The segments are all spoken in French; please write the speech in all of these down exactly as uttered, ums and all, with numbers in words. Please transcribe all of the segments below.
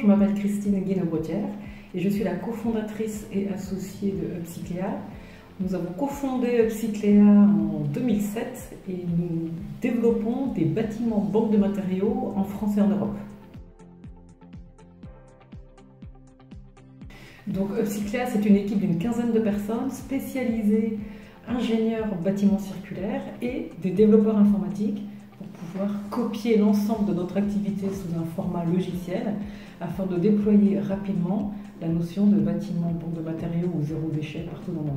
je m'appelle Christine Guénebrotière et je suis la cofondatrice et associée de Upcycléa. Nous avons cofondé Upcycléa en deux mille sept et nous développons des bâtiments banques de matériaux en France et en Europe. Donc Upcycléa, c'est une équipe d'une quinzaine de personnes spécialisées ingénieurs bâtiments circulaires et des développeurs informatiques pour pouvoir copier l'ensemble de notre activité sous un format logiciel afin de déployer rapidement la notion de bâtiment banque de matériaux ou zéro déchet partout dans le monde.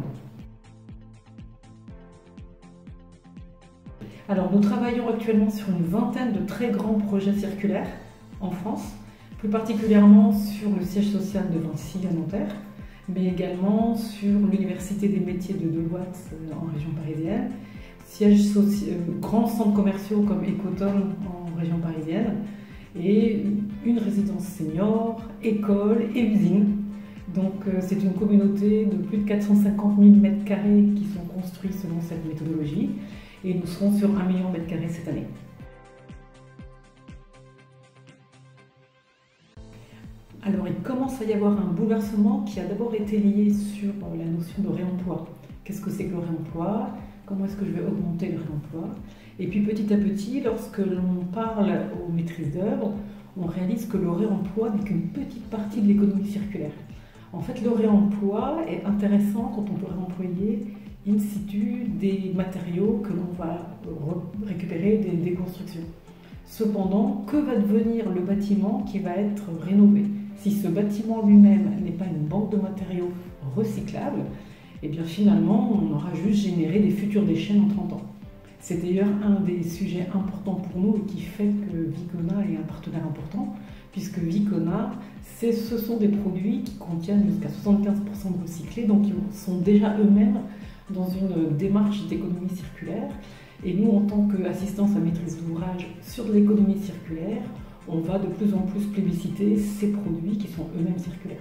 Alors nous travaillons actuellement sur une vingtaine de très grands projets circulaires en France, plus particulièrement sur le siège social de Vinci à Nanterre, mais également sur l'Université des métiers de Deloitte en région parisienne, sièges sociaux, grands centres commerciaux comme Ecoton en région parisienne, et une résidence senior, école et usine. Donc c'est une communauté de plus de quatre cent cinquante mille mètres carrés qui sont construits selon cette méthodologie, et nous serons sur un million de mètres carrés cette année. Alors il commence à y avoir un bouleversement qui a d'abord été lié sur la notion de réemploi. Qu'est-ce que c'est que le réemploi? Comment est-ce que je vais augmenter le réemploi? Et puis petit à petit, lorsque l'on parle aux maîtrises d'œuvre, on réalise que le réemploi n'est qu'une petite partie de l'économie circulaire. En fait, le réemploi est intéressant quand on peut réemployer in situ des matériaux que l'on va récupérer des, des constructions. Cependant, que va devenir le bâtiment qui va être rénové? Si ce bâtiment lui-même n'est pas une banque de matériaux recyclables, et bien finalement on aura juste généré des futurs déchets dans trente ans. C'est d'ailleurs un des sujets importants pour nous et qui fait que Vicona est un partenaire important, puisque Vicona, ce sont des produits qui contiennent jusqu'à soixante-quinze pour cent de recyclés, donc ils sont déjà eux-mêmes dans une démarche d'économie circulaire. Et nous, en tant qu'assistance à maîtrise d'ouvrage sur l'économie circulaire, on va de plus en plus plébisciter ces produits qui sont eux-mêmes circulaires.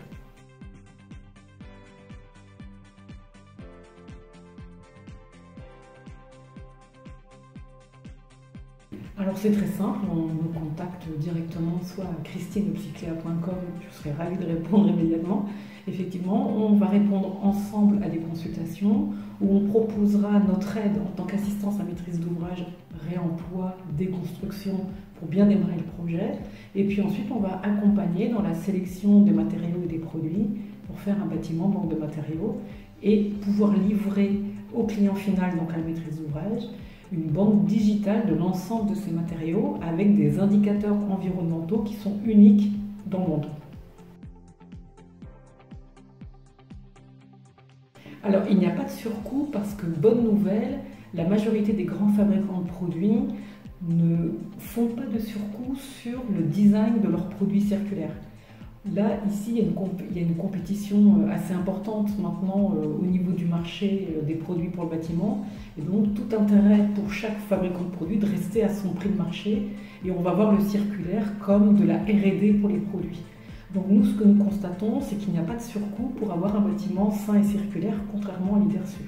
Alors c'est très simple, on nous contacte directement soit à christine upcycléa point com, je serai ravie de répondre immédiatement. Effectivement, on va répondre ensemble à des consultations où on proposera notre aide en tant qu'assistance à maîtrise d'ouvrage, réemploi, déconstruction pour bien démarrer le projet. Et puis ensuite, on va accompagner dans la sélection des matériaux et des produits pour faire un bâtiment banque de matériaux et pouvoir livrer au client final, donc à la maîtrise d'ouvrage, une banque digitale de l'ensemble de ces matériaux avec des indicateurs environnementaux qui sont uniques dans le monde. Alors, il n'y a pas de surcoût parce que, bonne nouvelle, la majorité des grands fabricants de produits ne font pas de surcoût sur le design de leurs produits circulaires. Là, ici, il y a une, il y a une compétition assez importante maintenant euh, au niveau du marché euh, des produits pour le bâtiment. Et donc, tout intérêt pour chaque fabricant de produits de rester à son prix de marché. Et on va voir le circulaire comme de la R et D pour les produits. Donc nous, ce que nous constatons, c'est qu'il n'y a pas de surcoût pour avoir un bâtiment sain et circulaire, contrairement à l'idée reçue.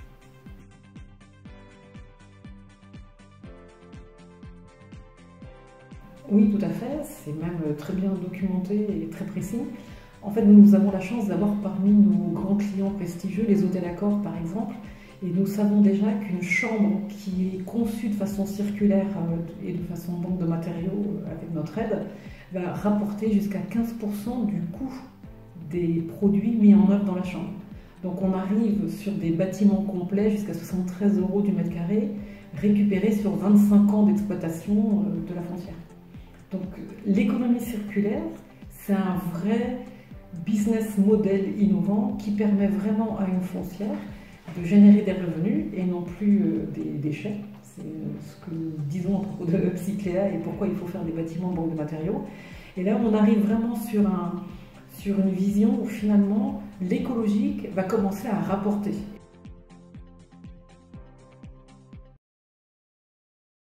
Oui, tout à fait, c'est même très bien documenté et très précis. En fait, nous avons la chance d'avoir parmi nos grands clients prestigieux les hôtels Accor, par exemple, et nous savons déjà qu'une chambre qui est conçue de façon circulaire et de façon banque de matériaux avec notre aide va rapporter jusqu'à quinze pour cent du coût des produits mis en œuvre dans la chambre. Donc on arrive sur des bâtiments complets jusqu'à soixante-treize euros du mètre carré, récupérés sur vingt-cinq ans d'exploitation de la foncière. Donc l'économie circulaire, c'est un vrai business model innovant qui permet vraiment à une foncière de générer des revenus et non plus des déchets. C'est ce que nous disons à propos de Upcycléa et pourquoi il faut faire des bâtiments banque de matériaux. Et là, on arrive vraiment sur, un, sur une vision où finalement l'écologique va commencer à rapporter.